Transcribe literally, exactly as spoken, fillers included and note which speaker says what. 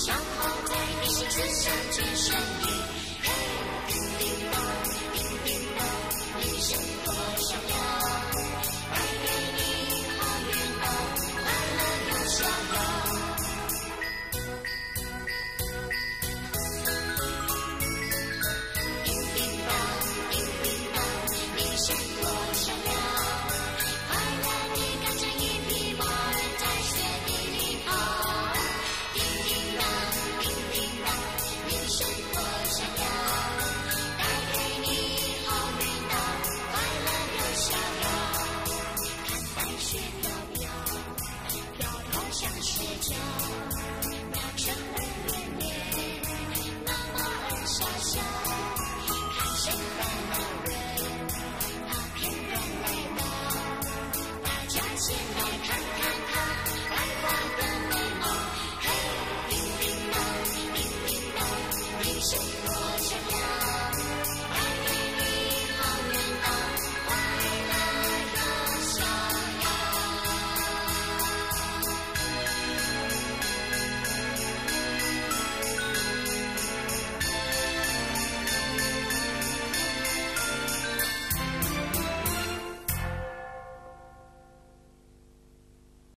Speaker 1: 小猴在你心思上最深意。嘿，叮叮当，叮叮当，你生多逍遥，带给你好运哦，快乐又逍遥。叮叮当，叮叮当，你生多逍遥，快乐你赶着一匹马儿在雪地里跑。叮叮当，叮叮当，你生多逍遥，带给你好运哦，快乐又逍遥。看白雪飘飘，飘飘像雪橇，那车儿绵绵，那马儿小小，看谁的那人，他翩然来到，大家先来看。